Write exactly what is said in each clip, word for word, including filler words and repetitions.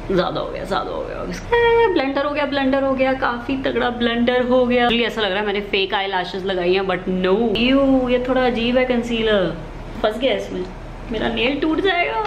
ज्यादा हो गया ज्यादा हो गया ब्लेंडर हो गया ब्लेंडर हो गया काफी तगड़ा ब्लेंडर हो गया। ऐसा लग रहा है मैंने फेक आई लैशेस लगाई हैं, बट नो, यू ये थोड़ा अजीब है कंसीलर, फंस गया इसमें, मेरा नेल टूट जाएगा।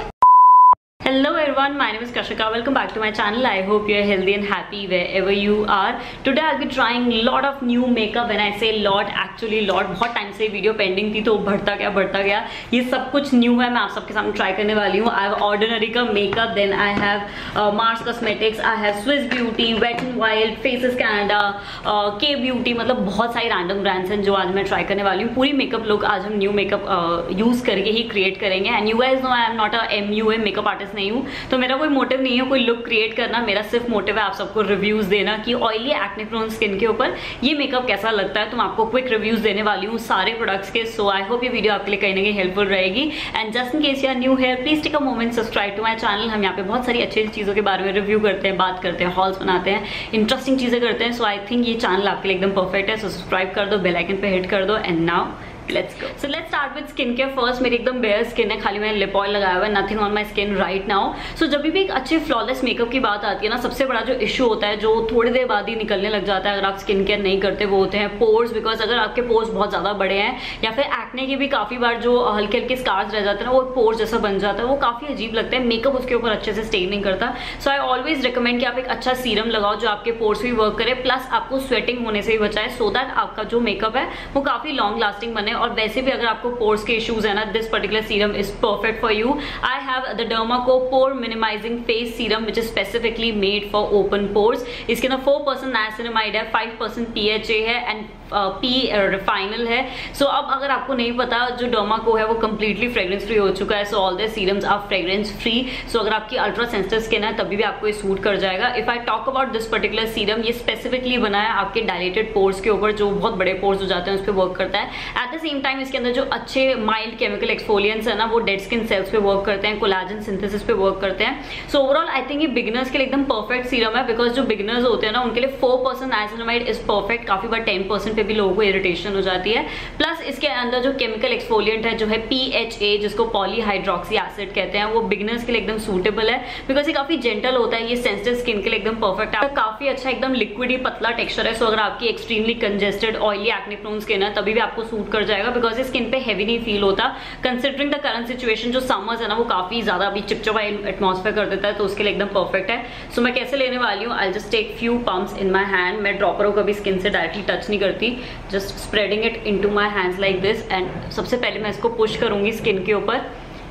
Hello everyone, my name is Kashika. Welcome back to my channel. I hope you are healthy and happy wherever you are. Today I'll be trying lot of new makeup. When I say lot, actually lot, बहुत time से video pending थी तो बढ़ता गया बढ़ता गया। ये सब कुछ न्यू है, मैं आप सबके सामने ट्राई करने वाली हूँ। I have Ordinary का makeup, then I have uh, Mars Cosmetics, I have Swiss Beauty, Wet n Wild, Faces Canada, uh, K Beauty, मतलब बहुत सारी रैंडम ब्रांड्स हैं जो आज मैं ट्राई करने वाली हूँ। पूरी मेकअप लुक आज हम न्यू मेकअप यूज करके ही क्रिएट करेंगे। And you guys know I am not a M U A makeup artist नहीं हूँ, तो मेरा कोई मोटिव नहीं है कोई लुक क्रिएट करना। मेरा सिर्फ मोटिव है आप सबको रिव्यूज देना कि ऑयली एक्ने प्रोन स्किन के ऊपर ये मेकअप कैसा लगता है। तो मैं आपको क्विक रिव्यूज देने वाली हूँ सारे प्रोडक्ट्स के। सो आई होप ये वीडियो आपके लिए कहीं ना कहीं हेल्पफुल रहेगी। And just in case you are new here, please take a moment, subscribe to my channel. हम यहाँ पे बहुत सारी अच्छी चीजों के बारे में रिव्यू करते हैं, बात करते हैं, हॉल्स बनाते हैं, इंटरेस्टिंग चीजें करते हैं। सो आई थिंक ये चैनल आपके लिए एकदम परफेक्ट है। सो सब्सक्राइब कर दो, बेल आइकन पे हिट कर दो। And now Let's go. So let's start with skin care first. मेरी एकदम बेयर स्किन है, खाली मैंने लिप ऑयल लगाया हुआ है, nothing on my skin right now. So जब भी एक अच्छे फ्लॉलेस मेकअप की बात आती है ना, सबसे बड़ा जो इशू होता है जो थोड़ी देर बाद ही निकलने लग जाता है अगर आप स्किन केयर नहीं करते, वो होते हैं पोर्स। बिकॉज अगर आपके पोर्स बहुत ज्यादा बड़े हैं या फिर एक्ने के भी काफी बार जो हल्के हल्के स्कार्स रह जाते हैं ना, वो पोर्स जैसा बन जाता है, वो काफी अजीब लगता है, मेकअप उसके ऊपर अच्छे से स्टे नहीं करता। सो आई ऑलवेज रिकमेंड कि आप एक अच्छा सीरम लगाओ जो आपके पोर्स भी वर्क करे, प्लस आपको स्वेटिंग होने से भी बचाए, सो दैट आपका जो मेकअप है वो काफी लॉन्ग लास्टिंग बने। और वैसे भी अगर आपको पोर्स के इश्यूज है ना, this particular serum is perfect for you. I have the Dermaco pore minimizing face serum which is specifically made for open pores. इसके अंदर फोर परसेंट नाइसिनामाइड है, फाइव परसेंट पीएचए है एंड पी रिफाइनल है। So so, अब अगर आपको नहीं पता, जो डर्माको है वो कंप्लीटली फ्रेग्रेंस फ्री हो चुका है। So all the serums are fragrance free. So अगर आपकी अल्ट्रा सेंसिटिव स्किन है तभी भी आपको ये सूट कर जाएगा। If I talk about this particular serum, ये स्पेसिफिकली बना है आपके डायलेटेड पोर्स के ऊपर, जो बहुत बड़े पोर्स हो जाते हैं उस पर वर्क करता है। एट द सेम टाइम इसके अंदर जो अच्छे माइल्ड केमिकल एक्सफोलिएंट्स है ना, वो डेड स्किन सेल्स पे वर्क करते हैं, कोलाजन सिंथेसिस पे वर्क करते हैं। सो ओवरऑल आई थिंक ये बिगिनर्स के लिए एकदम परफेक्ट सीरम है। बिकॉज जो बिगिनर्स होते हैं ना, उनके लिए four percent niacinamide is perfect. काफी बार टेन परसेंट पे भी लोगों को इरिटेशन हो जाती है। प्लस इसके अंदर जो केमिकल एक्सफोलिएंट है जो है पीएचए, जिसको पॉलीहाइड्रोक्सी एसिड कहते हैं, वो बिगिनर्स के लिए एकदम सूटेबल है। बिकॉज ये काफी जेंटल होता है, ये सेंसिटिव स्किन के लिए एकदम परफेक्ट है। काफी अच्छा एकदम लिक्विडी पतला टेक्सचर है। सो अगर आपकी extremely congested oily acne prone skin है तभी भी आपको सूट कर जाएगा। बिकॉज ये स्किन पे हैवी नहीं फील होता। कंसिडरिंग द करंट सिचुएशन, जो समर्स है ना वो काफी ज्यादा अभी चिपचिपा एटमॉस्फेयर कर देता है, तो उसके लिए एकदम परफेक्ट है। सो मैं कैसे लेने वाली हूँ, I just take few pumps in my hand. मैं ड्रॉपर को कभी स्किन से डायरेक्टली टच नहीं करती, just spreading it into my hands like this. And सबसे पहले मैं इसको पुश करूंगी स्किन के ऊपर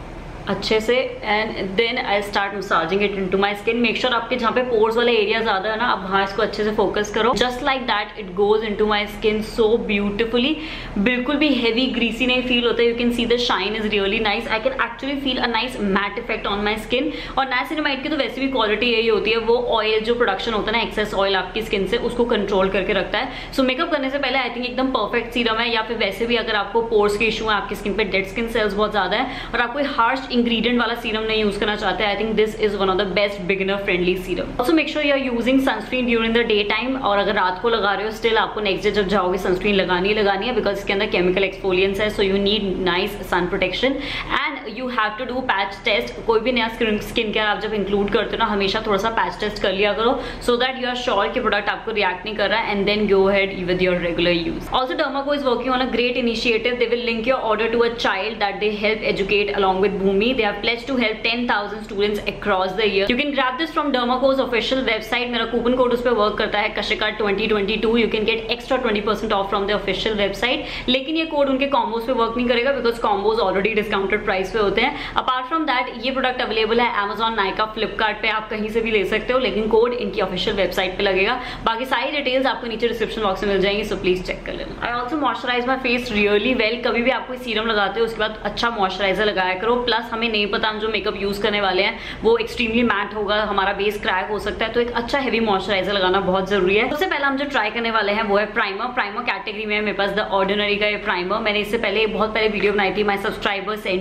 अच्छे से, and then I start massaging it into my skin. Make sure आपके जहाँ पे पोर्स वाले एरिया ज्यादा है ना, आप वहाँ इसको अच्छे से फोकस करो। Just like that it goes into my skin so beautifully. बिल्कुल भी हेवी ग्रीसी नहीं फील होता है। You can see the shine is really nice. I can actually feel a nice matte effect on my skin. और niacinamide की तो वैसे भी क्वालिटी यही होती है, वो ऑयल जो प्रोडक्शन होता है ना, एक्सेस ऑयल आपकी स्किन से, उसको कंट्रोल करके रखता है। सो मेकअप करने से पहले आई थिंक एकदम परफेक्ट सीरम है। या फिर वैसे भी अगर आपको पोर्स के इशू है, आपकी स्किन पे डेड स्किन सेल्स बहुत ज्यादा है और आप कोई हार्श इंग्रेडिएंट वाला सीरम नहीं यूज करना चाहते, I think this is one of the best beginner friendly serum. Also make sure you are using sunscreen during the day time. और अगर रात को लगा रहे हो, स्टिल आपको नेक्स्ट डे जब जाओगे सनस्क्रीन लगानी ही लगानी है, बिकॉज इसके अंदर केमिकल एक्सफोलिएंट्स है। So you need nice sun protection and you have to do patch test. कोई भी नया स्किन केयर आप जब इंक्लूड करते हो ना, हमेशा थोड़ा सा पैच टेस्ट कर लिया करो, so that you are sure कि प्रोडक्ट आपको रिएक्ट नहीं कर रहा है, and then go ahead with your regular use. Also Dermaco is working on a great initiative. They will link your order to a child that they help educate along with Bhumi. They have pledged to help ten thousand students across the year. You can grab this from Dermaco's official website. मेरा coupon code उस पर work करता है Kashika twenty twenty-two. You can get extra twenty percent off from the official website. लेकिन ये code उनके combos पे work नहीं करेगा because combos already discounted price पे होते हैं। अपार्ट फ्रॉम दैट ये प्रोडक्ट अवेलेबल है Amazon, नाइका, फ्लिपकार्ट पे, आप कहीं से भी ले सकते हो, लेकिन कोड इनकी ऑफिशियल वेबसाइट पे लगेगा। बाकी सारी डिटेल्स आपको नीचे डिस्क्रिप्शन बॉक्स में मिल जाएंगी, सो प्लीज चेक कर लेना। I also moisturize my face really well. कभी भी आप कोई सीरम लगाते हो उसके बाद अच्छा मॉइस्चराइजर लगाया करो। प्लस हमें नहीं पता हम जो मेकअप यूज करने वाले हैं वो एक्सट्रीमली मैट होगा, हमारा बेस क्रैक हो सकता है, तो एक अच्छा हेवी मॉइस्चराइजर लगाना बहुत जरूरी है। सबसे पहले हम जो ट्राई करने वाले हैं वो है प्राइमर। प्राइमर कैटेगरी में मेरे पास द ऑर्डिनरी का ये प्राइमर। मैंने इससे पहले बहुत पहले वीडियो बनाई थी, my subscriber send to me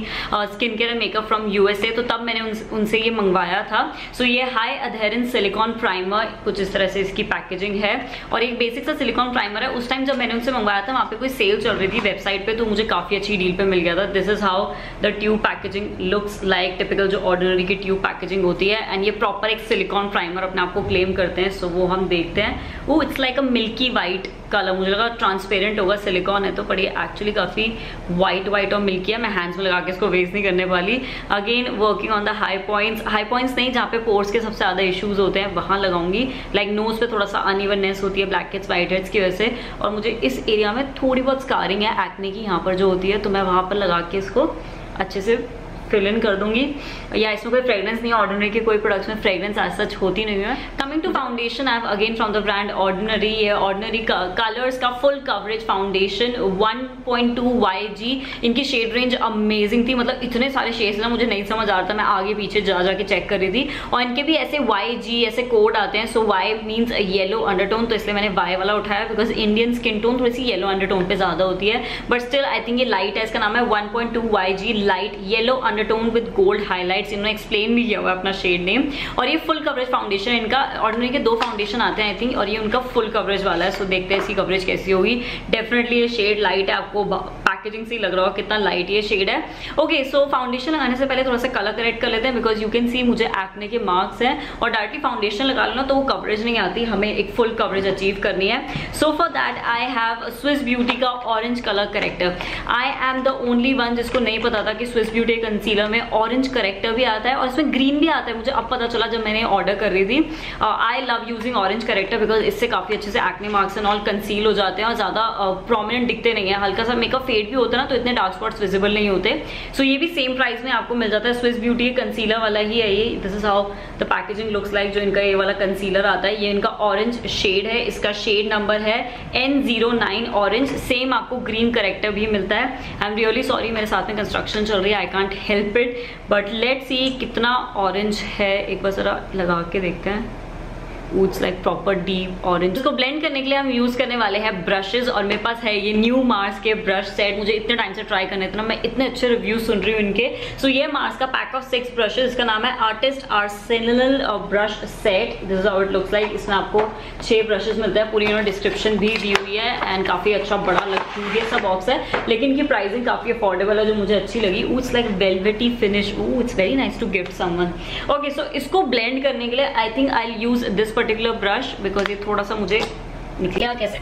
skin care and makeup from USA, तो तब मैंने उन, उनसे ये मंगवाया था। सो so, ये हाई अधेरेंस सिलिकॉन प्राइमर, कुछ इस तरह से इसकी पैकेजिंग है और एक बेसिक सा सिलिकॉन प्राइमर है। उस टाइम जब मैंने उनसे मंगवाया था वहाँ पे कोई सेल चल रही थी वेबसाइट पे, तो मुझे काफी अच्छी डील पे मिल गया था। This is how the tube packaging looks like, typical जो ऑर्डिनरी की ट्यूब पैकेजिंग होती है। एंड ये प्रॉपर एक सिलिकॉन प्राइमर अपने आप को क्लेम करते हैं। सो so, वो हम देखते हैं। वो it's like a milky white colour, मुझे लगा ट्रांसपेरेंट होगा, सिलिकॉन है तो, पर ये एक्चुअली काफी व्हाइट व्हाइट और मिल्की है। मैं हैंड्स में लगा के इसको वेस्ट नहीं करने वाली। Again working on the high points, high points नहीं जहाँ पे पोर्स के सबसे ज्यादा इश्यूज होते हैं वहां लगाऊंगी। लाइक नोज पे थोड़ा सा अनइवननेस होती है ब्लैक हेड्स व्हाइट हेड्स की वजह से, और मुझे इस एरिया में थोड़ी बहुत स्कारिंग है एक्ने की यहाँ पर जो होती है, तो मैं वहां पर लगा के इसको अच्छे से फिल इन कर दूंगी। या इसमें कोई फ्रेग्रेंस नहीं है, ऑर्डिनरी के कोई प्रोडक्ट्स में फ्रेग्रेंस एज सच होती नहीं है। Coming to foundation, I have again from the brand ordinary, ये ऑर्डिनरी कलर्स का full coverage foundation one point two Y G. इनकी शेड रेंज अमेजिंग थी, मतलब इतने सारे शेड्स ना मुझे नहीं समझ आ रहा था, मैं आगे पीछे जा जाके चेक कर रही थी। और इनके भी ऐसे वाई जी ऐसे कोड आते हैं। So Y means yellow undertone, तो इसलिए मैंने वाई वाला उठाया बिकॉज इंडियन स्किन टोन थोड़ी सी येलो अंडरटोन पे ज्यादा होती है, बट स्टिल आई थिंक ये लाइट है। इसका नाम है one point two Y G light yellow undertone with gold highlights. इन्होंने एक्सप्लेन भी किया हुआ है अपना शेड नेम। और ये फुल कवरेज फाउंडेशन, इनका ऑर्डिनरी के दो फाउंडेशन आते हैं आई थिंक, और ये उनका फुल कवरेज वाला है। सो so, देखते हैं इसकी कवरेज कैसी होगी। डेफिनेटली ये शेड लाइट है, आपको पैकेजिंग से लग रहा होगा कितना लाइट ये शेड है। ओके, सो फाउंडेशन लगाने से पहले थोड़ा सा कलर करेक्ट कर लेते हैं बिकॉज यू कैन सी मुझे एक्ने के मार्क्स हैं, और डायरेक्टली फाउंडेशन लगा लो ना तो वो कवरेज नहीं आती, हमें एक फुल कवरेज अचीव करनी है। So for that I have Swiss beauty का orange colour corrector. I am the only one जिसको नहीं पता था कि स्विस ब्यूटी कंसीलर में ऑरेंज करेक्टर भी आता है और इसमें ग्रीन भी आता है। मुझे अब पता चला जब मैंने ऑर्डर कर रही थी। I love using orange corrector because इससे काफी अच्छे से acne marks and all conceal हो जाते हैं और ज्यादा प्रोमिनेंट दिखते नहीं है। हल्का सा मेकअप फेड भी होता है ना तो इतने डार्क स्पॉट्स विजिबल नहीं होते। सो so, ये भी सेम प्राइस में आपको मिल जाता है। स्विस ब्यूटी कंसीलर वाला ही है ये। This is how the packaging looks like. जो इनका ये वाला कंसीलर आता है ये इनका ऑरेंज शेड है, इसका शेड नंबर है N zero nine orange. Same आपको ग्रीन करेक्टर भी मिलता है। आई एम रियली सॉरी, मेरे साथ में कंस्ट्रक्शन चल रही है, I can't help it, but let's सी कितना ऑरेंज है। एक बार जरा लगा के देखते हैं। It's like proper deep orange. इसको ब्लेंड करने के लिए हम यूज करने वाले हैं ब्रशेस, और मेरे पास है ये न्यू मार्स के ब्रश सेट। मुझे इतने टाइम से ट्राई करने थे ना, मैं इतने अच्छे रिव्यूज सुन रही हूँ इनके। सो so, ये मार्स का पैक ऑफ सिक्स ब्रशेस, इसका नाम है artist arsenal brush set. This is how it looks like. इसमें आपको छह ब्रशेस मिलते हैं, पूरी इन्होंने डिस्क्रिप्शन भी दी हुई है एंड काफी अच्छा बड़ा लगती है सा बॉक्स है, लेकिन इनकी प्राइसिंग काफी अफोर्डेबल है जो मुझे अच्छी लगी। It's like velvety finish. Oh it's very nice to gift someone. Okay, so इसको ब्लेंड करने के लिए I think I use this particular brush because ये थोड़ा सा मुझे निकला कैसे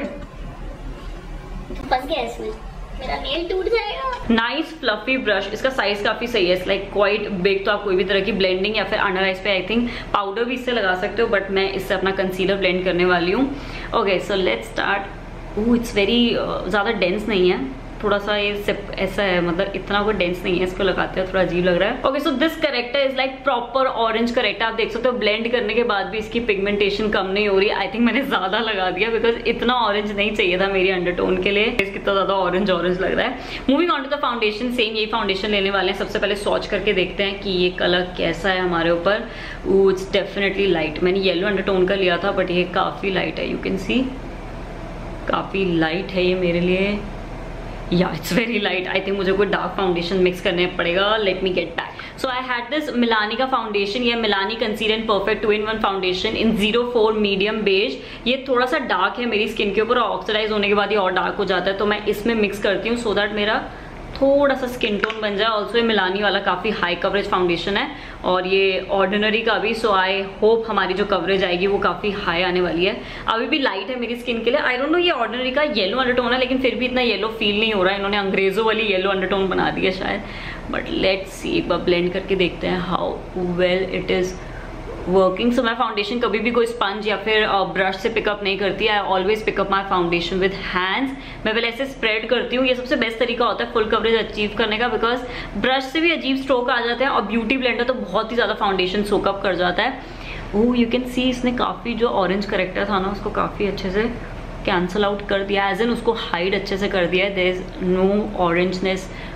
फंस गया इसमें, मेरा नेल टूट जाएगा। नाइस फ्लफी ब्रश, इसका साइज काफी सही है, लाइक क्वाइट बिग। तो आप कोई भी तरह की ब्लेंडिंग या फिर अंडर आइज पे आई थिंक पाउडर भी इससे लगा सकते हो, बट मैं इससे अपना कंसीलर ब्लेंड करने वाली हूँ। Okay, so let's start. Oh it's very ज्यादा डेंस नहीं है, थोड़ा सा ये सिप ऐसा है, मतलब इतना कोई डेंस नहीं है। इसको लगाते हैं थोड़ा अजीब लग रहा है। Okay, so this corrector is like proper orange corrector. आप देख सकते हो ब्लेंड करने के बाद भी इसकी पिगमेंटेशन कम नहीं हो रही। आई थिंक मैंने ज्यादा लगा दिया बिकॉज इतना ऑरेंज नहीं चाहिए था मेरी अंडरटोन के लिए। कितना ज्यादा ऑरेंज ऑरेंज लग रहा है। Moving on to the foundation, same यही फाउंडेशन लेने वाले हैं। सबसे पहले स्वॉच करके देखते हैं कि ये कलर कैसा है हमारे ऊपर। It's definitely light. मैंने येलो अंडरटोन का लिया था बट ये काफी लाइट है, यू कैन सी काफी लाइट है ये मेरे लिए। या it's very light. I think मुझे कोई डार्क फाउंडेशन मिक्स करने पड़ेगा। Let me get back. So I had this Milani का फाउंडेशन, ये Milani concealer and perfect two in one foundation in zero four medium beige. ये थोड़ा सा dark है मेरी स्किन के ऊपर, ऑक्सीडाइज होने के बाद ये और डार्क हो जाता है, तो मैं इसमें मिक्स करती हूँ सो दैट मेरा थोड़ा सा स्किन टोन बन जाए। ऑल्सो ये मिलानी वाला काफी हाई कवरेज फाउंडेशन है और ये ऑर्डिनरी का भी। सो आई होप हमारी जो कवरेज आएगी वो काफी हाई आने वाली है। अभी भी लाइट है मेरी स्किन के लिए। आई डोंट नो ये ऑर्डिनरी का येलो अंडरटोन है, लेकिन फिर भी इतना येलो फील नहीं हो रहा है। इन्होंने अंग्रेजों वाली येलो अंडरटोन बना दी है शायद, बट लेट्स सी, एक बार ब्लेंड करके देखते हैं how well it is working. So मैं फाउंडेशन कभी भी कोई स्पंज या फिर ब्रश से पिकअप नहीं करती। I always pick up my foundation with hands. मैं पहले ऐसे स्प्रेड करती हूँ, ये सबसे बेस्ट तरीका होता है फुल कवरेज अचीव करने का, बिकॉज ब्रश से भी अजीब स्ट्रोक आ जाते हैं और ब्यूटी ब्लेंडर तो बहुत ही ज्यादा फाउंडेशन सोकअप कर जाता है। ओह यू कैन सी इसने काफी जो ऑरेंज करेक्टर था ना उसको काफी अच्छे से कैंसल आउट कर दिया, एज एन उसको हाइड अच्छे से कर दिया है। There is no orangeness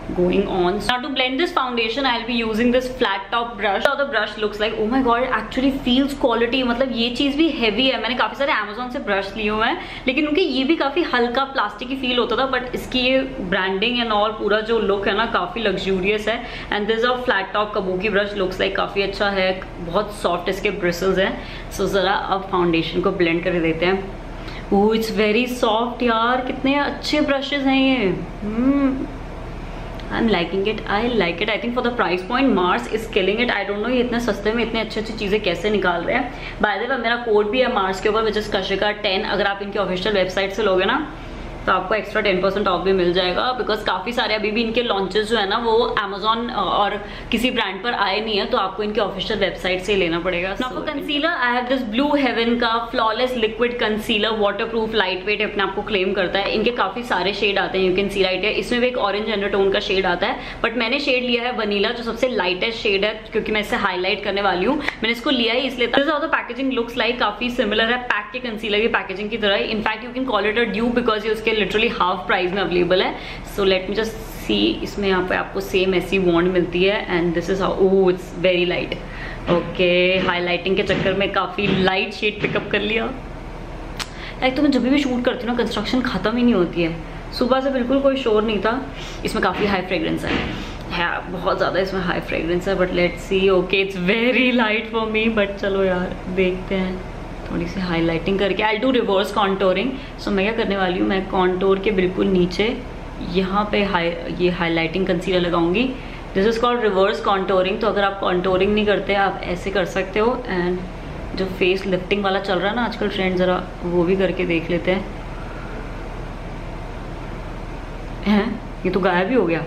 going on. Now to blend this foundation I'll be using this flat top brush. How the brush looks like, oh my god, it actually feels quality. मतलब ये चीज भी heavy है. मैंने काफी सारे Amazon से brush लिए हुए हैं लेकिन उनके ये भी काफी हल्का प्लास्टिक की फील होता था, बट इसकी ये ब्रांडिंग एंड ऑल पूरा जो लुक है ना काफी लग्जूरियस है. And this a flat top kabuki brush looks like काफी अच्छा है, बहुत सॉफ्ट इसके ब्रिसल्स हैं. सो so, जरा अब फाउंडेशन को ब्लेंड कर देते हैं. ओह इट्स वेरी सॉफ्ट यार, कितने अच्छे ब्रशेज हैं ये. hmm. I'm liking it. I like it. I think for the price point, Mars is killing it. I don't know ये इतने सस्ते में इतने अच्छी अच्छी चीज़ें कैसे निकाल रहे हैं. By the way मेरा कोड भी है Mars के ऊपर, which is Kashika टेन. अगर आप इनकी ऑफिशियल वेबसाइट से लोगे ना तो आपको एक्स्ट्रा टेन परसेंट ऑफ भी मिल जाएगा, बिकॉज काफ़ी सारे अभी भी इनके लॉन्चेस जो है ना वो अमेजोन और किसी ब्रांड पर आए नहीं है, तो आपको इनके ऑफिशियल वेबसाइट से लेना पड़ेगा. Now for concealer I have this Blue Heaven का flawless liquid concealer, waterproof, lightweight अपने आपको क्लेम करता है. इनके काफ़ी सारे शेड आते हैं, यू कैन सी राइट है. इसमें भी एक ऑरेंज अंडरटोन का शेड आता है, बट मैंने शेड लिया है वनीला जो सबसे लाइटेस्ट शेड है, क्योंकि मैं इसे हाईलाइट करने वाली हूँ. मैंने इसको लिया ही इसलिए. This how the packaging looks like, काफी सिमिलर है पैक के कंसीलर की पैकेजिंग की तरह. In fact you can call it a dupe because ये उसके लिटरली हाफ प्राइस में अवेलेबल है. So let me just see. इसमें यहाँ पे आपको सेम ऐसी वॉन्ड मिलती है and this is how. Oh it's very light. Okay highlighting के चक्कर में काफी लाइट शेड पिकअप कर लिया. लाइक तो मैं जब भी शूट करती हूँ ना कंस्ट्रक्शन खत्म ही नहीं होती है. सुबह से बिल्कुल कोई शोर नहीं था. इसमें काफी हाई फ्रेग्रेंस है, है बहुत ज़्यादा इसमें हाई फ्रेग्रेंस है. But let's see. Okay it's very light for me, but चलो यार देखते हैं. थोड़ी सी हाईलाइटिंग करके I do reverse contouring. So मैं क्या करने वाली हूँ, मैं कॉन्टोर के बिल्कुल नीचे यहाँ पे हाई ये हाईलाइटिंग कंसीलर लगाऊंगी. This is called reverse contouring. तो अगर आप कॉन्टोरिंग नहीं करते आप ऐसे कर सकते हो. एंड जो फेस लिफ्टिंग वाला चल रहा है ना आजकल ट्रेंड, ज़रा वो भी करके देख लेते हैं. हैं ये तो गायब ही हो गया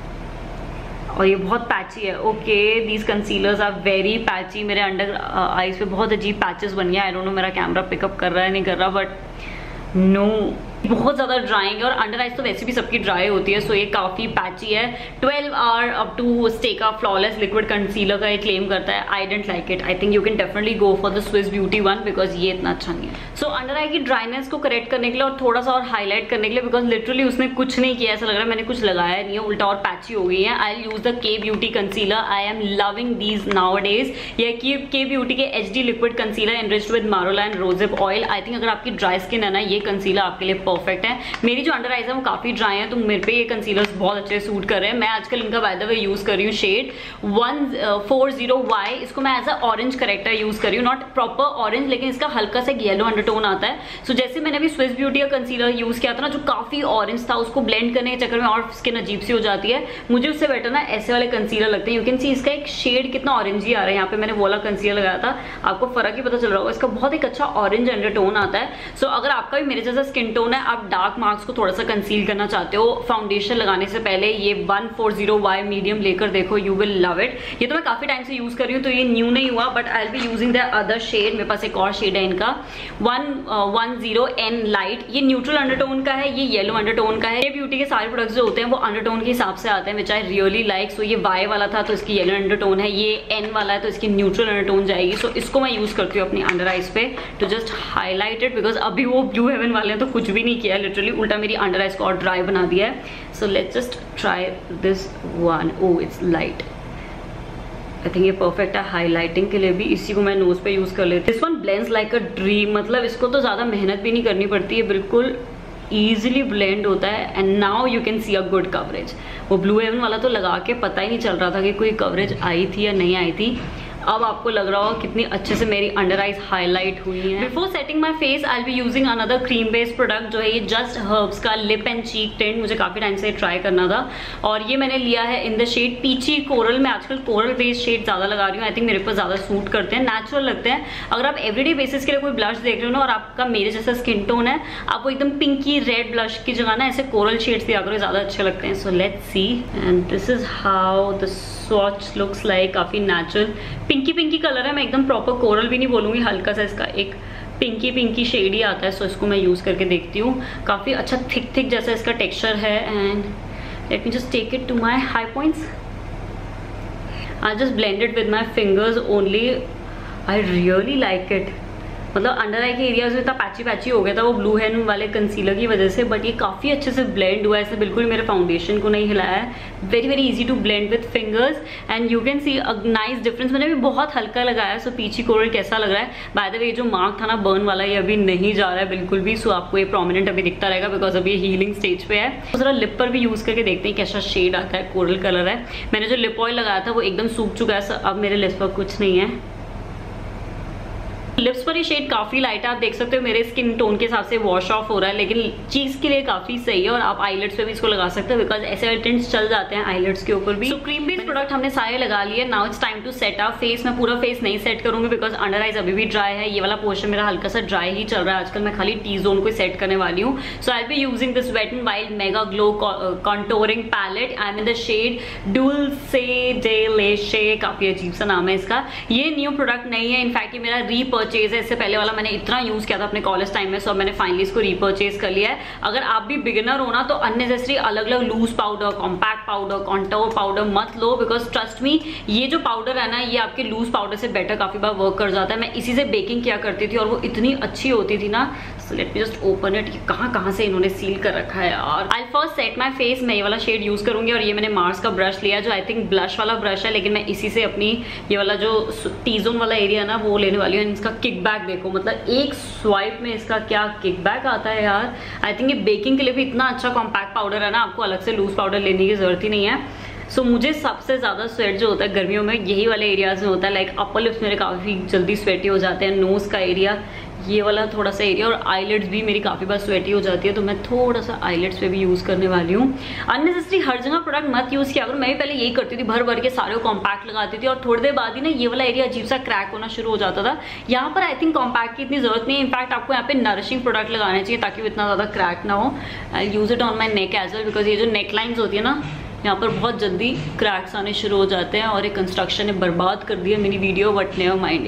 और ये बहुत पैची है. Okay these concealers are very patchy. मेरे अंडर आईज पे बहुत अजीब पैचेस बन गया. आई डोंट नो मेरा कैमरा पिकअप कर रहा है नहीं कर रहा, बट नो बहुत ज़्यादा ड्राइंग है और अंडर आइज तो वैसे भी सबकी ड्राई होती है. सो ये काफ़ी पैची है. ट्वेल्व आवर अप टू स्टेका फ्लॉलेस लिक्विड कंसीलर का ये क्लेम करता है. I don't like it. I think you can definitely go for the Swiss Beauty one because ये इतना अच्छा नहीं है. सो अंडर आई की ड्राइनेस को करेक्ट करने के लिए और थोड़ा सा और हाईलाइट करने के लिए, बिकॉज लिटरली उसने कुछ नहीं किया, ऐसा लग रहा है मैंने कुछ लगाया नहीं है, उल्टा और पैची हो गई है. I use the Kay Beauty concealer. I am loving these nowadays. ये की के ब्यूटी के H D liquid concealer enriched with marula and rosehip oil. I think अगर आपकी ड्राई स्किन है ना ये कंसीलर आपके लिए परफेक्ट है. मेरी जो अंडर आइज है वो काफी ड्राई है, तो मेरे पे ये कंसीलर्स बहुत अच्छे सूट कर रहे हैं. मैं आजकल इनका बाय द वे यूज कर रही हूँ shade one four zero Y. इसको मैं as a orange corrector use कर रही हूँ, नॉट प्रॉपर ऑरेंज, लेकिन इसका हल्का सा येलो अंडरटोन आता है. सो so, जैसे मैंने अभी स्विस ब्यूटी का कंसीलर यूज किया था ना जो काफी ऑरेंज था, उसको ब्लेंड करने के चक्कर में और स्किन अजीब सी हो जाती है. मुझे उससे बेटर ना ऐसे वाले कंसीलर लगते हैं. यू कैन सी इसका एक शेड कितना ऑरेंज ही आ रहा है. यहाँ पे मैंने वो वाला कंसीलर लगाया था, आपको फर्क ही पता चल रहा होगा. इसका बहुत एक अच्छा ऑरेंज अंडरटोन आता है. सो so, अगर आपका भी मेरे जैसा स्किन टोन है, आप डार्क मार्क्स को थोड़ा सा कंसील करना चाहते हो फाउंडेशन लगाने से पहले, ये one four zero Y medium लेकर देखो, यू विल लव इट. ये तो मैं काफी टाइम से यूज कर रही हूँ तो ये न्यू नहीं हुआ, but I will be using the other shade. मेरे पास एक और शेड है इनका one one zero N light. ये न्यूट्रल अंडरटोन का है, ये येलो अंडरटोन का है. ये ब्यूटी के सारे प्रोडक्ट्स जो होते हैं वो अंडरटोन के हिसाब से आते हैं, विच आई रियली लाइक. सो ये वाई वाला था तो इसकी येलो अंडरटोन है, ये एन वाला है तो इसकी न्यूट्रल अंडरटोन जाएगी. सो so, इसको मैं यूज करती हूँ अपनी अंडर आइज पे to just highlight it, because अभी वो ब्लू हेवन वाले हैं तो कुछ भी नहीं किया, लिटरली उल्टा मेरी अंडर आइज को और ड्राई बना दिया है. So let's just try this one. Oh it's light. I think ये परफेक्ट है हाईलाइटिंग के लिए भी. इसी को मैं नोज पे यूज कर लेती हूँ. This one blends like a dream. मतलब इसको तो ज्यादा मेहनत भी नहीं करनी पड़ती है, बिल्कुल ईजिली ब्लेंड होता है. And now you can see a good coverage. वो ब्लू हेवन वाला तो लगा के पता ही नहीं चल रहा था कि कोई कवरेज आई थी या नहीं आई थी. अब आपको लग रहा हो कितनी अच्छे से मेरी अंडर आइज हाईलाइट हुई है. Before setting my face I will be using another cream based product जो है ये जस्ट हर्ब्स का लिप एंड चीक टिंट. मुझे काफी टाइम से ट्राई करना था और ये मैंने लिया है in the shade peachy coral. मैं आजकल कोरल बेस्ड शेड ज्यादा लगा रही हूँ. आई थिंक मेरे पर ज्यादा सूट करते हैं, नेचुरल लगते हैं. अगर आप एवरीडे बेसिस के लिए कोई ब्लश देख रहे हो ना और आपका मेरे जैसा स्किन टोन है, आपको एकदम पिंकी रेड ब्लश की जगह ना ऐसे कोरल शेड्स दिया करो, ज्यादा अच्छे लगते हैं. So let's see. And this is how the swatch looks like. काफी नेचुरल पिंकी पिंकी कलर है. मैं एकदम प्रॉपर कोरल भी नहीं बोलूंगी, हल्का सा इसका एक पिंकी पिंकी शेड ही आता है. सो इसको मैं यूज करके देखती हूँ. काफी अच्छा थिक थिक जैसा इसका टेक्सचर है. And let me just take it to my high points. I just blend it with my fingers only. I really like it. मतलब अंडर आई के एरिया से इतना पैची पैची हो गया था वो ब्लू हैंड वाले कंसीलर की वजह से, बट ये काफी अच्छे से ब्लेंड हुआ है, ऐसे बिल्कुल मेरे फाउंडेशन को नहीं हिलाया है। Very very easy to blend with fingers and you can see a nice difference. मैंने भी बहुत हल्का लगाया, सो पीछी कोरल कैसा लग रहा है। बाय द वे जो मार्क था ना बर्न वाला, ये अभी नहीं जा रहा है बिल्कुल भी, सो आपको ये प्रोमिनेंट अभी दिखता रहेगा बिकॉज अभी हीलिंग स्टेज पे है। तो जरा लिप पर भी यूज करके देखते हैं कैसा शेड आता है। कोरल कलर है, मैंने जो लिप ऑयल लगाया था वो एकदम सूख चुका है, अब मेरे लिप्स पर कुछ नहीं है। लिप्स पर ये शेड काफी लाइट है, आप देख सकते हो मेरे स्किन टोन के हिसाब से वॉश ऑफ हो रहा है, लेकिन चीज के लिए काफी सही है और आप आईलेट्स पे भी इसको लगा सकते हो बिकॉज ऐसे टिंट्स चल जाते हैं आईलेट्स के ऊपर भी। सो क्रीम बेस्ड प्रोडक्ट हमने सारे लगा लिए, now it's time to set up face. मैं पूरा फेस नहीं सेट करूंगी बिकॉज अंडर आइज अभी भी ड्राई है, ये वाला पोर्शन मेरा हल्का सा ड्राई ही चल रहा है आजकल। मैं खाली टी जोन को सेट करने वाली हूँ। So I be using this Wet and Wild mega glow contouring palette. I am in the shade dulce de leche, काफी अजीब सा नाम है इसका। ये न्यू प्रोडक्ट नहीं है, इनफैक्ट ये मेरा रीपर्चेज है। इससे पहले वाला मैंने इतना यूज किया था अपने कॉलेज टाइम में, सो मैंने फाइनली इसको रीपर्चेज कर लिया है। अगर आप भी बिगिनर हो ना तो अननेसेसरी अलग अलग loose powder, compact powder, contour powder मत लो बिकॉज ट्रस्ट मी ये जो पाउडर है ना ये आपके लूज पाउडर से बेटर काफी बार वर्क कर जाता है। मैं इसी से बेकिंग किया करती थी और वो इतनी अच्छी होती थी ना। So let me just open it. कहां कहां से इन्होंने सील कर रखा है यार। I first set my face. मैं ये वाला शेड यूज करूंगी और ये मैंने मार्स का ब्रश लिया जो आई थिंक ब्लश वाला ब्रश है, लेकिन मैं इसी से अपनी ये वाला जो टी जोन वाला एरिया ना वो लेने वाली हूँ। इसका किक बैक देखो, मतलब एक स्वाइप में इसका क्या किक बैक आता है यार। आई थिंक ये बेकिंग के लिए भी इतना अच्छा कॉम्पैक्ट पाउडर है ना, आपको अलग से लूज पाउडर लेने की जरूरत ही नहीं है। सो so, मुझे सबसे ज्यादा स्वेट जो होता है गर्मियों में यही वाले एरियाज में होता है। लाइक अपर लिप्स मेरे काफी जल्दी स्वेटी हो जाते हैं, नोज का एरिया ये वाला थोड़ा सा एरिया, और आईलेट्स भी मेरी काफी बार स्वेटी हो जाती है, तो मैं थोड़ा सा आईलेट्स पे भी यूज करने वाली हूँ। अननेसेसरी हर जगह प्रोडक्ट मत यूज किया करो। मैं भी पहले यही करती थी, भर भर के सारे कॉम्पैक्ट लगाती थी और थोड़ी देर बाद ही ना ये वाला एरिया अजीब सा क्रैक होना शुरू हो जाता था। यहाँ पर आई थिंक कॉम्पैक्ट की इतनी जरूरत नहीं है। इनफैक्ट आपको यहाँ पे नरिशिंग प्रोडक्ट लगाने चाहिए ताकि वो इतना ज्यादा क्रैक ना हो। I use it on my neck as well because ये जो नेक लाइन्स होती है ना यहाँ पर बहुत जल्दी क्रैक्स आने शुरू हो जाते हैं और ये कंस्ट्रक्शन ने बर्बाद कर दिया मेरी video, but never mind.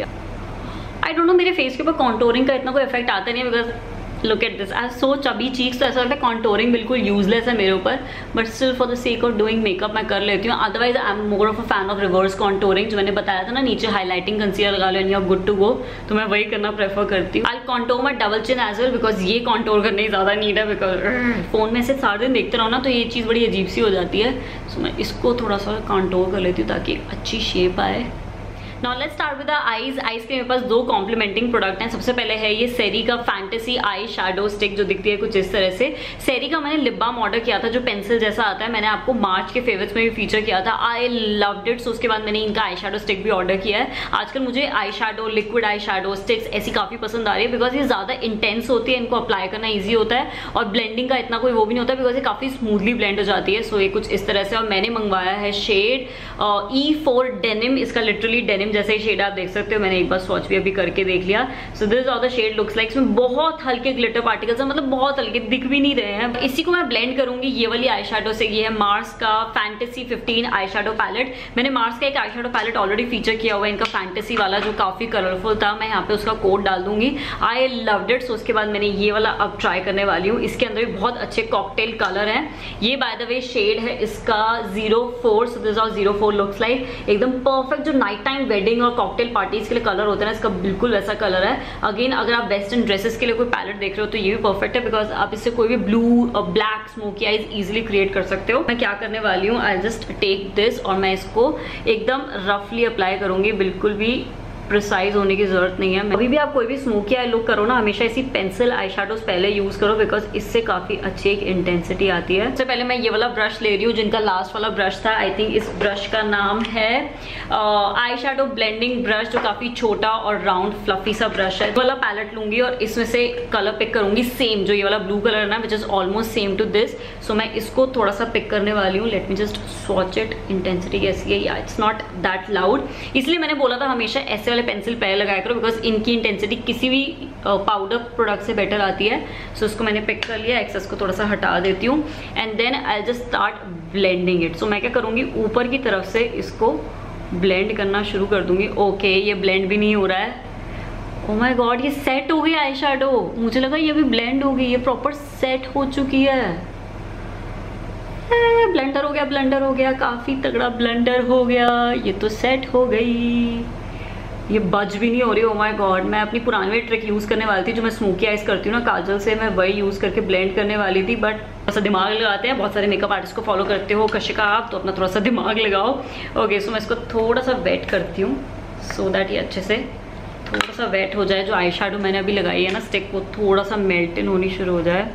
I don't know मेरे फेस के ऊपर कॉन्टोरिंग का इतना कोई इफेक्ट आता नहीं है because look at this, I so chubby cheeks, तो ऐसा लगता है कॉन्टोरिंग बिल्कुल यूजलेस है मेरे ऊपर, but still for the sake of doing makeup मैं कर लेती हूँ। Otherwise I am more of a fan of reverse contouring, जो मैंने बताया था ना नीचे हाईलाइटिंग कंसीलर लगा लो and you are good to go, तो मैं वही करना प्रेफर करती हूँ। I contour my double chin as well because ये कॉन्टोर करने की ज्यादा नीड है बिकॉज फोन में से सारे दिन देखते रहो ना तो ये चीज़ बड़ी अजीब सी हो जाती है। सो मैं इसको थोड़ा सा कॉन्टोर कर लेती हूँ ताकि अच्छी शेप आए। Now let's start with the eyes. Eyes के मेरे पास दो कॉम्प्लीमेंटिंग प्रोडक्ट हैं। सबसे पहले है ये सेरी का फैंटेसी आई शैडो स्टिक जो दिखती है कुछ इस तरह से। सेरी का मैंने लिप बाम ऑर्डर किया था जो पेंसिल जैसा आता है, मैंने आपको मार्च के फेवरेट्स में भी फीचर किया था। I loved it. सो उसके बाद मैंने इनका आई शैडो स्टिक भी ऑर्डर किया है। आजकल मुझे eye shadow, liquid eye shadow sticks ऐसी काफी पसंद आ रही है बिकॉज ये ज्यादा इंटेंस होती है, इनको अप्लाई करना ईजी होता है और ब्लेंडिंग का इतना कोई वो भी नहीं होता बिकॉज ये काफी स्मूथली ब्लेंड हो जाती है। सो ये कुछ इस तरह से, और मैंने मंगवाया है शेड ई फोर डेनिम। इसका लिटरली डेनिम जैसे ही शेड आप देख सकते हो, मैंने एक बार स्वॉच भी अभी करके देख लिया। So this of the shade looks like. इसमें बहुत हल्के ग्लिटर पार्टिकल्स हैं, मतलब बहुत हल्के, दिख भी नहीं रहे हैं। इसी को मैं ब्लेंड करूंगी ये वाली आई शैडो से। ये है मार्स का fantasy fifteen eye shadow palette. मैंने मार्स का एक eye shadow palette already feature किया हुआ है, इनका फैंटेसी वाला जो काफी कलरफुल था। मैं यहाँ पे उसका कोड डाल दूंगी। I loved it. सो उसके बाद मैंने ये वाला अब ट्राई करने वाली हूँ। इसके अंदर भी बहुत अच्छे कॉकटेल कलर है। ये बाय द वे शेड है इसका zero four. So this of zero four looks like एकदम परफेक्ट जो नाइट टाइम वेडिंग और कॉकटेल पार्टीज के लिए कलर होता है ना, इसका बिल्कुल वैसा कलर है। अगेन अगर आप वेस्टर्न ड्रेसेस के लिए कोई पैलेट देख रहे हो तो ये भी परफेक्ट है बिकॉज आप इससे कोई भी ब्लू और black smoky eyes easily create कर सकते हो। मैं क्या करने वाली हूँ, आई जस्ट टेक दिस और मैं इसको एकदम रफली अप्लाई करूंगी, बिल्कुल भी प्रिसाइज होने की जरूरत नहीं है। अभी भी आप कोई भी स्मोकी आई लुक करो ना, हमेशा इसी पेंसिल आई शैडोज पहले यूज करो बिकॉज इससे काफी अच्छी एक इंटेंसिटी आती है। सबसे पहले मैं ये वाला ब्रश ले रही हूँ जिनका लास्ट वाला ब्रश था। आई थिंक इस ब्रश का नाम है आई शैडो ब्लेंडिंग ब्रश, जो काफी छोटा और राउंड फ्लफी सा ब्रश है। वाला पैलेट लूंगी और इसमें से कलर पिक करूंगी सेम जो ये वाला ब्लू कलर है ना, which is almost same to this. So मैं इसको थोड़ा सा पिक करने वाली हूँ। Let me just swatch it. Intensity कैसी है? या इट्स नॉट दैट लाउड, इसलिए मैंने बोला था हमेशा ऐसे पेंसिल पहले लगाया करो बिकॉज इनकी इंटेंसिटी किसी भी पाउडर प्रोडक्ट से बेटर आती है। सो so, इसको मैंने पिक कर लिया, एक्सेस को थोड़ा सा हटा देती हूँ and then I just start blending it. So मैं क्या करूंगी, ऊपर की तरफ से इसको ब्लेंड करना शुरू कर दूंगी। ओके okay, ये ब्लेंड भी नहीं हो रहा है। ओह माय गॉड, ये सेट हो गई आई शैडो। मुझे लगा ये भी ब्लेंड हो गई, ये प्रॉपर सेट हो चुकी है। ब्लेंडर हो गया, ब्लेंडर हो गया, काफी तगड़ा ब्लेंडर हो गया। ये तो सेट हो गई। ये बज भी नहीं हो रही। ओ माय गॉड, मैं अपनी पुरानी वाली ट्रिक यूज़ करने वाली थी जो मैं स्मोकी आइज करती हूँ ना काजल से, मैं वही यूज़ करके ब्लेंड करने वाली थी, बट थोड़ा सा दिमाग लगाते हैं। बहुत सारे मेकअप आर्टिस्ट को फॉलो करते हो कशिका आप, तो अपना थोड़ा सा दिमाग लगाओ। ओके, सो मैं इसको थोड़ा सा वेट करती हूँ सो दैट ये अच्छे से थोड़ा सा वेट हो जाए। जो आई शेडो मैंने अभी लगाई है ना स्टिक, वो थोड़ा सा मेल्ट इन होनी शुरू हो जाए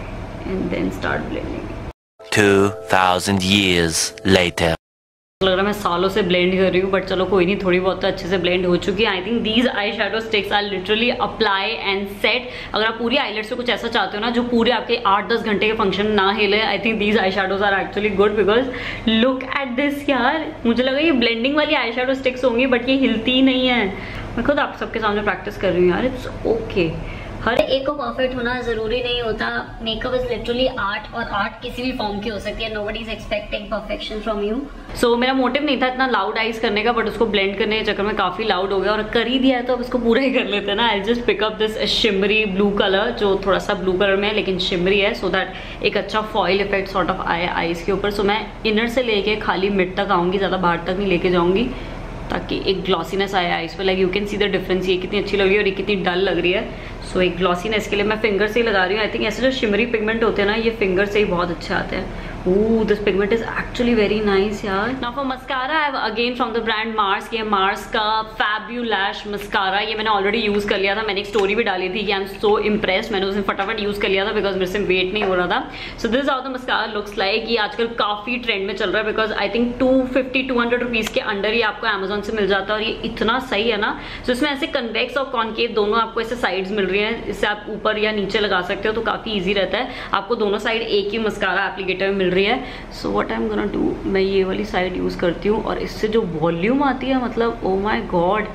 and then start blending. two thousand years later. लग रहा है मैं सालों से ब्लेंड कर रही हूँ, बट चलो कोई नहीं, थोड़ी बहुत तो अच्छे से ब्लेंड हो चुकी है। I think these eye shadow sticks are literally apply and set. अगर आप पूरी आईलेट से कुछ ऐसा चाहते हो ना जो पूरे आपके आठ दस घंटे के फंक्शन ना हिले, I think these eye shadows are actually good, because look at this यार। मुझे लगा ये ब्लेंडिंग वाली आई शेडो स्टिक्स होंगी, बट ये हिलती ही नहीं है। मैं खुद आप सबके सामने प्रैक्टिस कर रही हूँ यार, इट्स ओके। हर एक को परफेक्ट होना जरूरी नहीं होता। मेकअप इज लिटरली आर्ट, और आर्ट किसी भी फॉर्म की हो सकती है। Nobody is expecting perfection from you. So मेरा मोटिव नहीं था इतना लाउड आइज करने का, बट उसको ब्लेंड करने के चक्कर में काफी लाउड हो गया, और कर ही दिया है तो अब इसको पूरा ही कर लेते हैं ना। I just pick up this shimmery blue colour, जो थोड़ा सा ब्लू कलर में है लेकिन शिमरी है, सो दैट एक अच्छा फॉइल इफेक्ट सॉर्ट ऑफ आए आईज के ऊपर। सो मैं इनर से लेके खाली मिड तक आऊंगी, ज्यादा बाहर तक नहीं लेके जाऊंगी, ताकि एक ग्लॉसीनेस आए आईज पे। Like you can see the difference, ये कितनी अच्छी लग रही है और ये कितनी डल लग रही है। सो so, एक ग्लॉसीनेस के लिए मैं फिंगर से ही लगा रही हूँ। आई थिंक ऐसे जो शिमरी पिगमेंट होते हैं ना, ये फिंगर से ही बहुत अच्छे आते हैं। Ooh, this pigment is actually very nice यार। Now for mascara, I have again from the brand Mars, ये Mars का Fabulash mascara। ये मैंने ऑलरेडी यूज कर लिया था, मैंने एक स्टोरी भी डाली थी कि आई एम सो इम्प्रेस्ड। मैंने उस दिन फटाफट यूज कर लिया था बिकॉज मेरे से वेट नहीं हो रहा था। So this how the mascara looks like. ये आजकल काफी ट्रेंड में चल रहा है, because I think two fifty two hundred rupees के अंडर ही आपको अमेजोन से मिल जाता है, और ये इतना सही है ना। सो so, इसमें ऐसे कन्वेक्स और कॉन्केव दोनों आपको ऐसे साइड्स मिल रही हैं, इससे आप ऊपर या नीचे लगा सकते हो, तो काफी ईजी रहता है। आपको दोनों साइड एक ही मस्कारा एप्लीकेटर में मिल रही है। So what I am gonna do, मैं ये वाली साइड यूज करती हूँ, और इससे जो वॉल्यूम आती है, मतलब oh my God,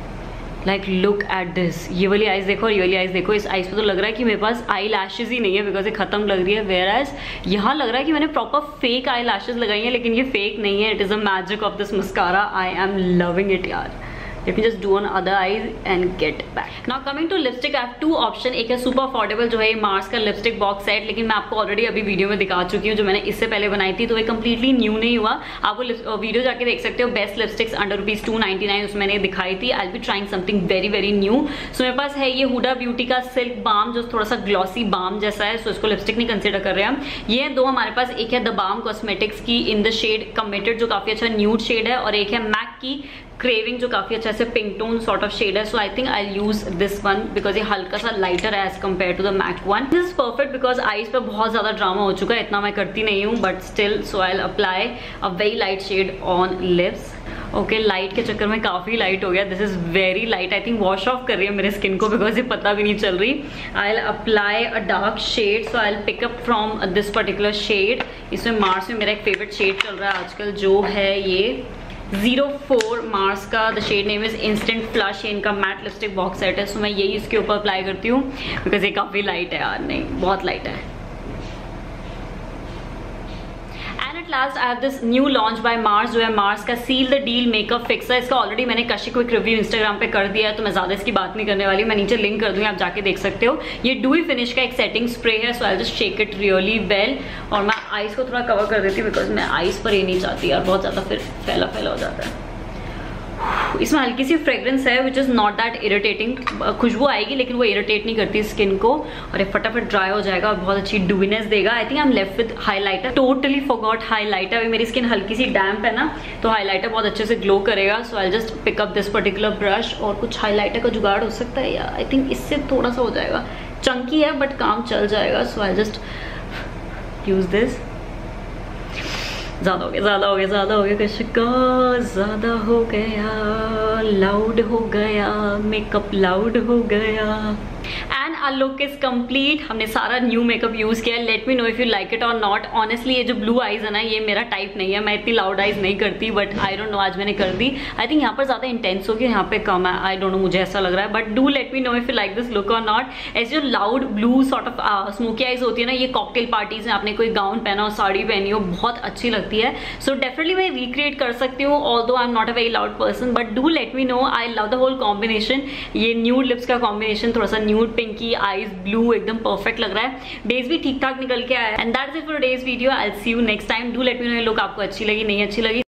like look at this. ये वाली आइज देखो और ये वाली आइज देखो। इस आइज पे तो लग रहा है कि मेरे पास आई लैशेज ही नहीं है, बिकॉज ये खत्म लग रही है। वेयर एज यहाँ लग रहा है कि मैंने प्रॉपर फेक आई लैशेज लगाई हैं, लेकिन ये फेक नहीं है। It is a magic of this mascara. I am loving it यार। Let me just do on other eyes and get back. Now coming to lipstick, I have two option। एक है super affordable जो है Mars का lipstick box set, लेकिन मैं आपको already अभी वीडियो में दिखा चुकी हूँ, जो मैंने इससे पहले बनाई थी, तो ये कम्प्लीटली न्यू नहीं हुआ। आपको वीडियो जाके देख सकते हो। Best lipsticks under rupees two ninety nine उसमें मैंने दिखाई थी। I will be trying something very very new. So मेरे पास है ये हुडा ब्यूटी का सिल्क बाम, जो थोड़ा सा ग्लॉसी बाम जैसा है। सो so, इसको लिपस्टिक नहीं कंसिडर कर रहे हैं हम। ये दो हमारे पास, एक है द बाम कॉस्मेटिक्स की इन द शेड कमिटेड, जो काफी अच्छा न्यूड शेड है, और एक है मैक की क्रेविंग, जो काफी अच्छा से pink tone sort of shade है। So I think I use this one because ये हल्का सा लाइटर है as compare to the MAC one. This is perfect because eyes पे बहुत ज्यादा ड्रामा हो चुका है, इतना मैं करती नहीं हूँ, but still. So I apply a very light shade on lips. Okay, light के चक्कर में काफी लाइट हो गया। This is very light. I think wash off कर रही है मेरे स्किन को, बिकॉज ये पता भी नहीं चल रही। I apply a dark shade. So I pick up from this particular shade. इसमें मार्स में मेरा एक फेवरेट शेड चल रहा है आजकल, जो है ये ज़ीरो फोर मार्स का। The shade name is instant flush. ये इनका मैट लिपस्टिक बॉक्स सेट है। सो मैं यही इसके ऊपर अप्लाई करती हूँ, बिकॉज ये काफी लाइट है यार। नहीं, बहुत लाइट है। Last I have this new launch by Mars, जो है मार्स का seal the deal makeup fixer. इसका ऑलरेडी मैंने कशिक क्विक रिव्यू इंस्टाग्राम पे कर दिया है, तो मैं ज्यादा इसकी बात नहीं करने वाली। मैं नीचे लिंक कर दूंगी, आप जाके देख सकते हो। ये डूई फिनिश का एक सेटिंग स्प्रे है। So I just shake it really well, और मैं आईज को थोड़ा कवर कर देती हूँ, बिकॉज मैं आईज पर ये नहीं चाहती यार, बहुत ज्यादा फिर फैला फैला हो जाता है। इसमें हल्की सी फ्रेग्रेंस है which is not that irritating. खुशबू आएगी लेकिन वो इरिटेट नहीं करती स्किन को, और ये फटाफट ड्राई हो जाएगा और बहुत अच्छी डूइनेस देगा। I think I am left with highlighter. Totally forgot highlighter. अभी मेरी स्किन हल्की सी डैम्प है ना, तो हाइलाइटर बहुत अच्छे से ग्लो करेगा। So I just pick up this particular brush, और कुछ हाइलाइटर का जुगाड़ हो सकता है या आई थिंक इससे थोड़ा सा हो जाएगा। चंकी है बट काम चल जाएगा। So I just use this. ज़्यादा हो गया, ज़्यादा हो गया, ज़्यादा हो गया कशिका, ज़्यादा हो गया, लाउड हो गया, मेकअप लाउड हो गया। And our look is complete. हमने सारा न्यू मेकअप यूज किया है। Let me know if you like it और नॉट। ऑनेस्टली ये जो ब्लू आइज है ना, ये मेरा टाइप नहीं है। मैं इतनी लाउड आइज नहीं करती, बट आई डोंट नो, आज मैंने कर दी। आई थिंक यहाँ पर ज्यादा इंटेंस होगी, यहाँ पे कम है। आई डोंट नो, मुझे ऐसा लग रहा है, but do let me know if you like this look और नॉट। ऐसे जो loud blue sort of smoky eyes होती है ना, ये कॉकटेल पार्टीज में आपने कोई गाउन पहना हो, साड़ी पहनी हो, बहुत अच्छी लगती है। सो डेफिनेटली मैं रिक्रिएट कर सकती हूँ, although I am not a very loud person, but do let me know. I love the whole combination. ये न्यूड लिप्स का कॉम्बिनेशन, थोड़ा सा न्यूड पिंकी, आईज ब्लू, एकदम परफेक्ट लग रहा है। बेस भी ठीक ठाक निकल के आया है। And that's it for today's video. I will see you next time. Do let me know ये लुक आपको अच्छी लगी, नहीं अच्छी लगी।